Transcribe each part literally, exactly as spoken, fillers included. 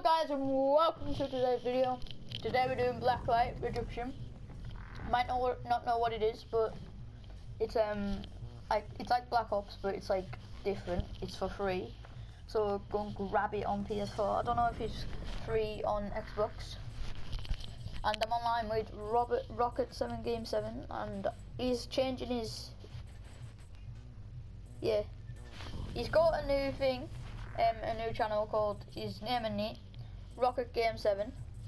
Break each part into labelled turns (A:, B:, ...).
A: guys, and welcome to today's video. Today we're doing Blacklight Reduction. Might know, not know what it is, but it's um like it's like Black Ops, but it's like different. It's for free, so go and grab it on P S four. I don't know if it's free on Xbox. And I'm online with Robert Rocket seven Game seven, and he's changing his yeah. He's got a new thing, um, a new channel called, his name and it, Rocket Game seven.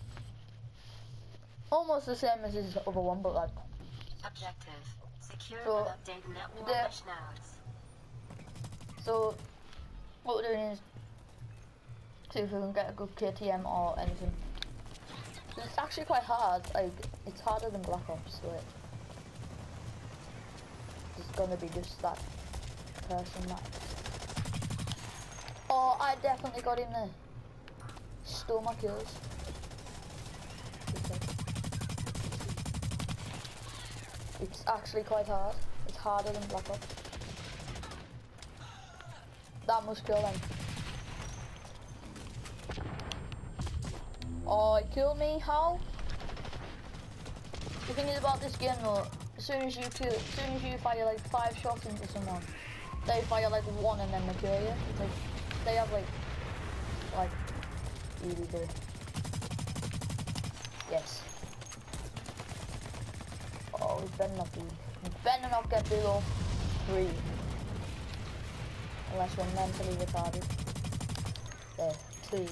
A: Almost the same as his other one, but like.
B: Objective: secure
A: so,
B: and update network
A: the,
B: mesh nodes.
A: So, what we're doing is see if we can get a good K T M or anything. It's actually quite hard. Like, it's harder than Black Ops, so it's gonna be just that person that. Oh, I definitely got him there. Stole my kills. It's actually quite hard. It's harder than Black Ops. That must kill them. Oh, he killed me. How? The thing is about this game though, as soon as you kill, as soon as you fire like five shots into someone, they fire like one and then they kill you. Like, they have like, like, really good. Yes. Oh, we better not be, we better not get below three. Unless we're mentally retarded. There, two.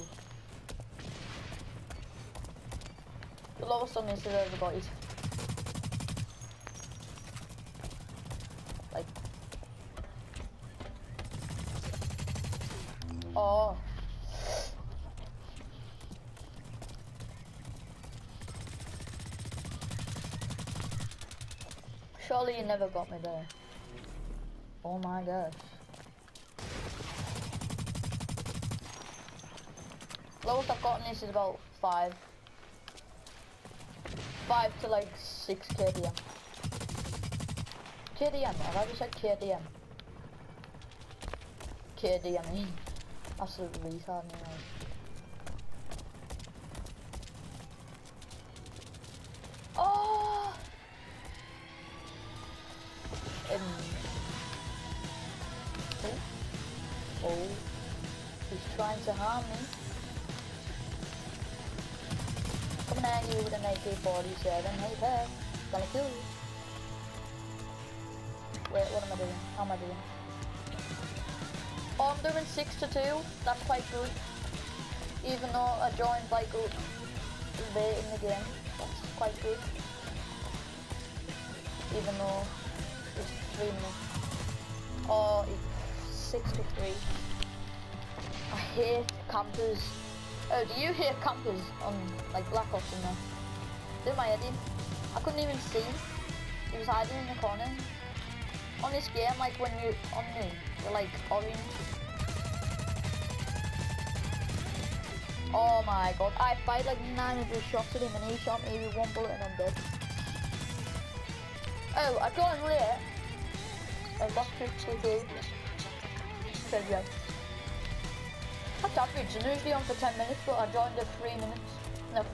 A: The lowest on this I've ever got is like, oh. Surely you never got me there. Oh my gosh. Lowest I've gotten this is about five. Five to like six K D M. K D M, have I just said K D M? K D M, absolutely retard now. Oh! Um. Oh. Oh. He's trying to harm me. Coming at you with an A K forty-seven, hey pal, gonna kill you. Wait, what am I doing? How am I doing? Oh, I'm doing six to two, that's quite good. Even though I joined like late in the game, that's quite good. Even though it's three minutes. Oh, it's six to three. I hate campers. Oh, do you hear campers on like Black Ops and that? Did my head in. I couldn't even see him. He was hiding in the corner. On this game, like when you're on me, you're like orange. Oh my god, I fired like nine hundred shots at him and he shot me with one bullet and I'm dead. Oh, I got him late. I got fifty-two. Said yeah. That's average, I'm usually on for ten minutes, but I joined at three minutes. No.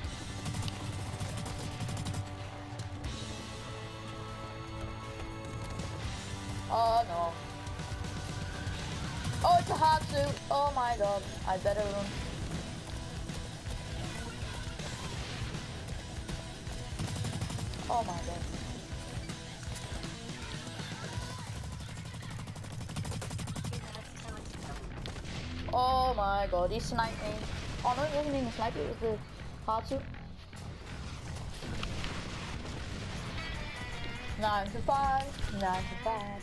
A: Oh no. Oh, it's a hard suit. Oh my god, I better run. Oh my god. Oh my god, he sniped me. Oh no, it wasn't even a sniper, it was the hard suit. Nine to five, nine to five.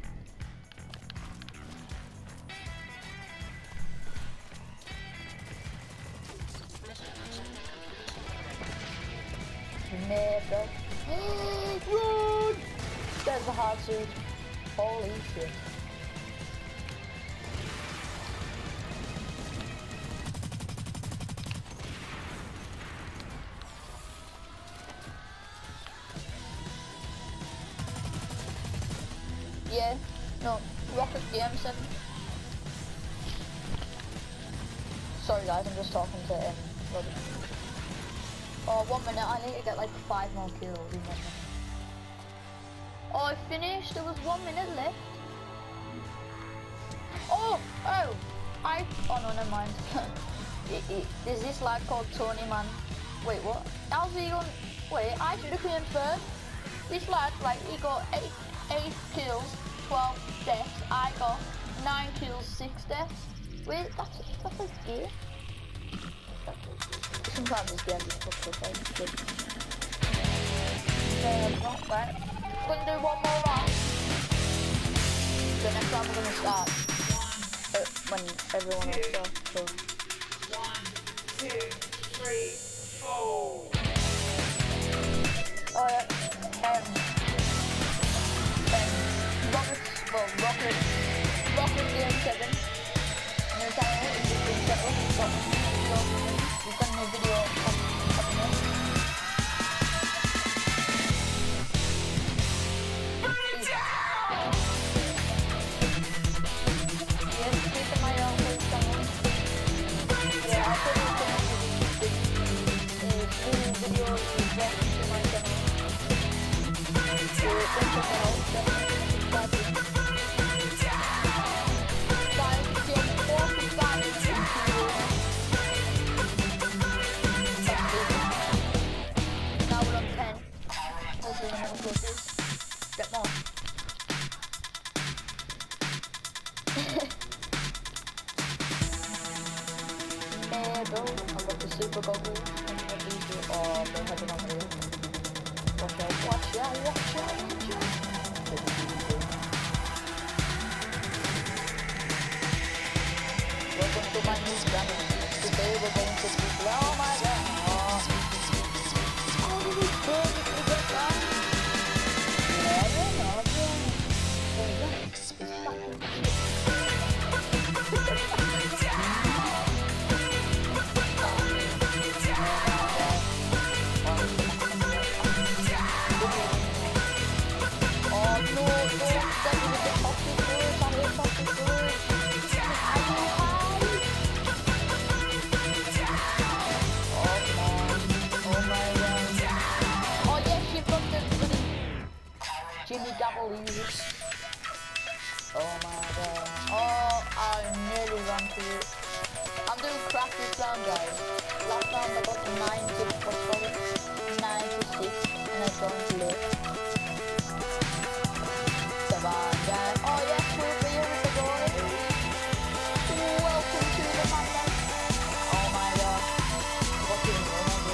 A: Never. Run! There's the hard suit. Holy shit. Yeah, no, Rocket Game seven. sorry guys, I'm just talking to um, Robin. Oh, one minute, I need to get like five more kills in one minute. Oh, I finished, there was one minute left. Oh, oh, I, oh no, never mind. it, it, there's this lad called Tony, man. Wait, what? How's he on, wait, I should have come in first. This lad, like, he got eight, eight kills, twelve deaths. I got nine kills, six deaths. Wait, that's, that's a game. Sometimes this game just fucks up, like, good. Um, not right. We're gonna do one more round. The next round we're gonna start uh, when everyone else starts, so.
C: One, two, three, four.
A: Oh yeah, um, um, Rocket, well, Rocket, Rocket Game seven. No channel is just being set up, so we've done a video of coming up. Yes, keep in my own channel. Yeah, I'll put it in the video again to my channel. So go check it out, definitely. Guys, get four subscribers in now we're on ten. Hopefully I'm gonna close this. Get more. Hey bro, I've got the super goggles. Oh, they have it on me. Watch out, watch out, watch out, watch out. Welcome to my new channel. Today we're going to speak. Oh my god. Oh. How did we perfectly get that? Never, never. Oh yeah, it's fucking shit. Jimmy double use. Oh my god. Oh, I nearly ran through it. I'm doing crap this round, guys. Last round I got nine six for solid, nine to six, and I don't live. Seven, guys. Oh yes, we're here with the boys. Welcome to the madness. Oh my god. What's in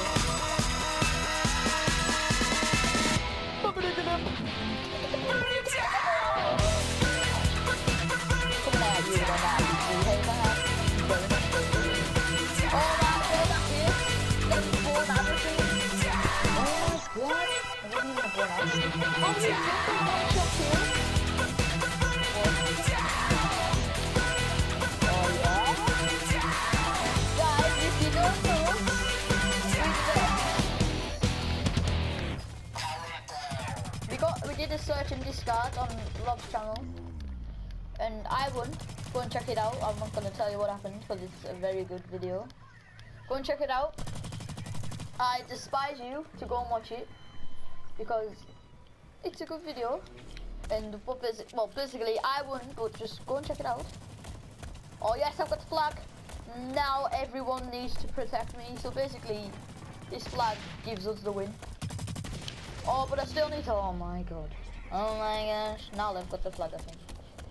A: search and discard on Rob's channel, and I won. Go and check it out. I'm not gonna tell you what happened because it's a very good video. Go and check it out. I despise you to go and watch it because it's a good video. And but basi well, basically I won, but just go and check it out. Oh yes, I've got the flag. Now everyone needs to protect me. So basically, this flag gives us the win. Oh, but I still need to. Oh my god. Oh my gosh. Now they've got the flag, I think.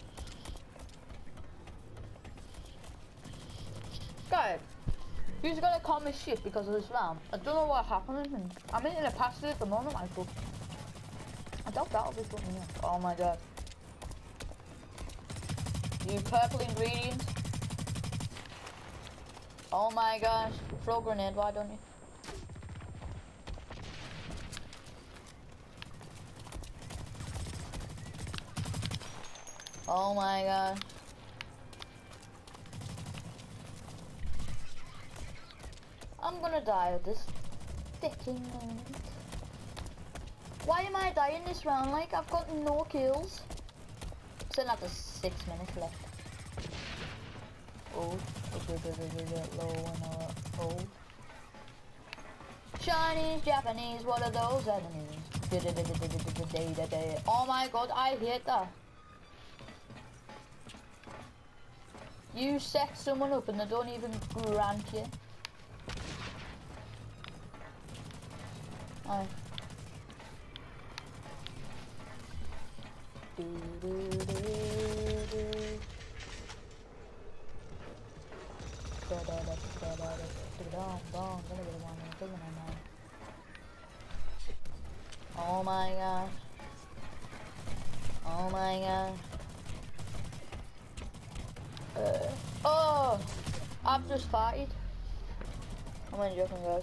A: Guys, who's gonna call me shit because of this round? I don't know what happened. I'm in a passive at the moment, Michael. I doubt that'll be something else. Oh my god. You purple ingredient. Oh my gosh. Throw grenade, why don't you? Oh my god. I'm gonna die at this fifteen minutes. Why am I dying this round? Like, I've got no kills. Still have the six minutes left. Oh, Low and uh, old. Chinese, Japanese, what are those enemies? Oh my god, I hate that. You set someone up and they don't even grant you. Aye. Do, do, do, do. Da, da, da, da, da, da, da, da, da, oh my god. Oh my god. Uh, oh! I've just farted. I'm only joking, guys.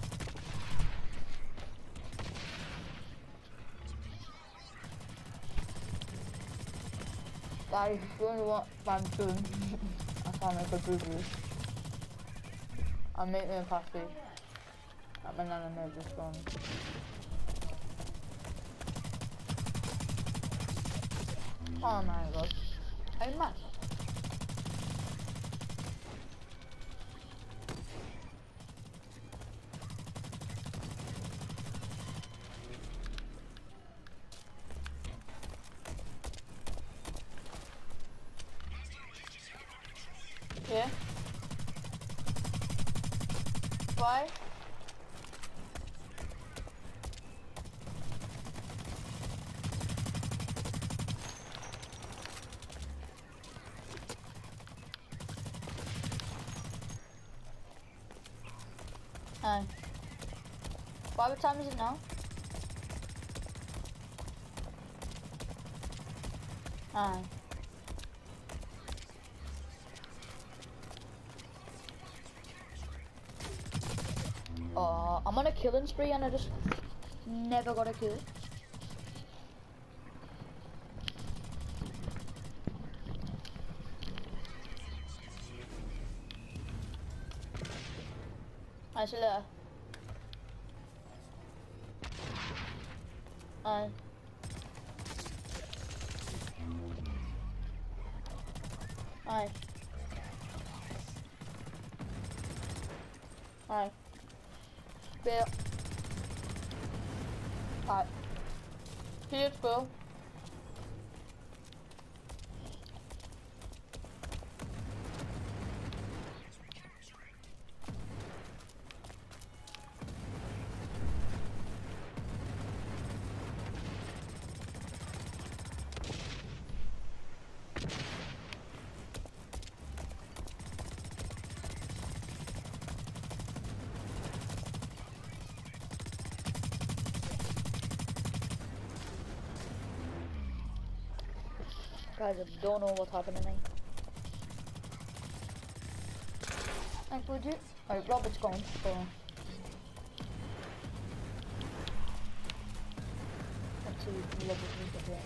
A: That is really what I'm doing. I can't make a boo boo. I'm making a pasty. That my nana made this one. Oh my god. How much? Yeah. Why? Aye. Why, what time is it now? Aye. Oh, I'm on a killing spree and I just never got a kill. I see you later. Aye. Aye. Aye. Bill. Aye. Here's Bill. Guys, I don't know what's happening. Like, would you? Alright, Robert's gone, so. Let's see if Robert needs to play.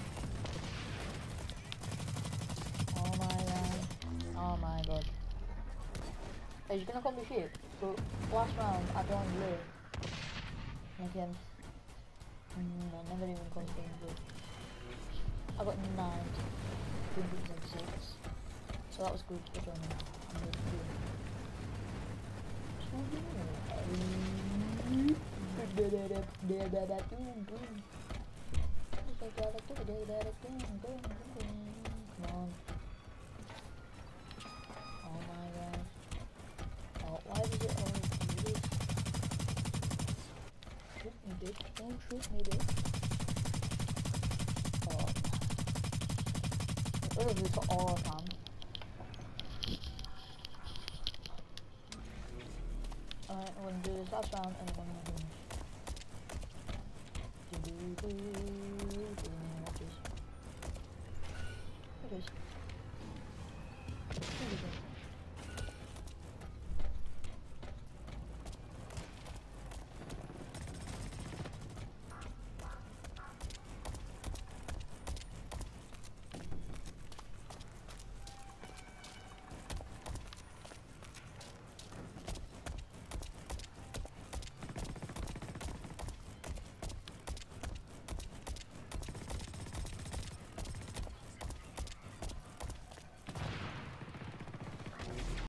A: Oh my god. Oh my god. Hey, he's gonna come with shit. So, last round, I don't live. Against. Mm, I never even come to I got nine. And six. So that was good. Good on Come on. Oh my god. Oh, why did it always do this? Shoot me, dick. Don't shoot me, dick. It'll do for all of them. Alright, I'm gonna do this last round and then I'm gonna do do do do do watch this. What is? What is it?